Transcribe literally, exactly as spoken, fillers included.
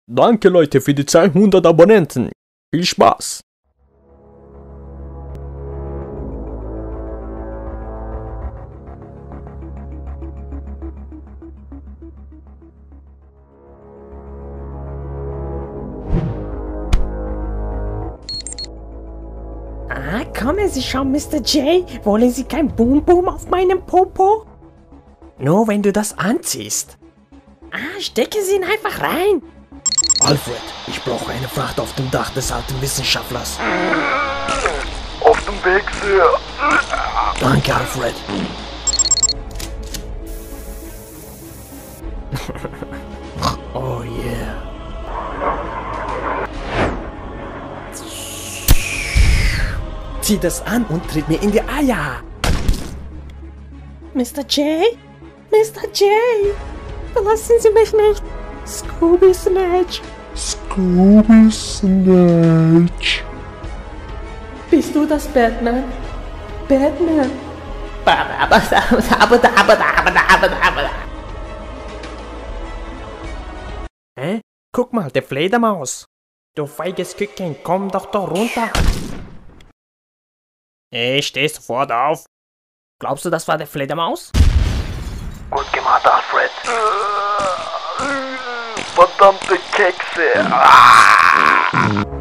Danke Leute für die zweihundert Abonnenten. Viel Spaß. Ah, kommen Sie schon, Mister J. Wollen Sie kein Boom Boom auf meinem Popo? Nur wenn du das anziehst. Ah, stecke sie ihn einfach rein. Alfred, ich brauche eine Fracht auf dem Dach des alten Wissenschaftlers. Auf dem Weg, Sir. Danke, Alfred. Oh yeah. Zieh das an und tritt mir in die Eier. Mister J? Mister J? Verlassen Sie mich nicht. Scooby Snatch. Scooby Snatch. Bist du das, Batman? Batman. Hä? Guck mal, der Fledermaus. Du feiges Küken, komm doch da runter. Ich steh sofort auf. Glaubst du, das war der Fledermaus? Gut gemacht, Alfred. Verdammte Kekse. Ah!